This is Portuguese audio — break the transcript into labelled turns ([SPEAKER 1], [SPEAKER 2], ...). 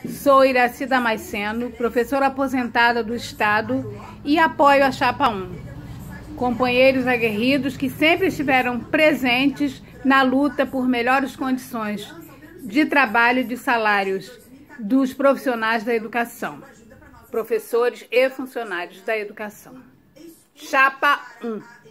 [SPEAKER 1] Sou Iraci Damasceno, professora aposentada do Estado e apoio a Chapa 1. Companheiros aguerridos que sempre estiveram presentes na luta por melhores condições de trabalho e de salários dos profissionais da educação, professores e funcionários da educação. Chapa 1.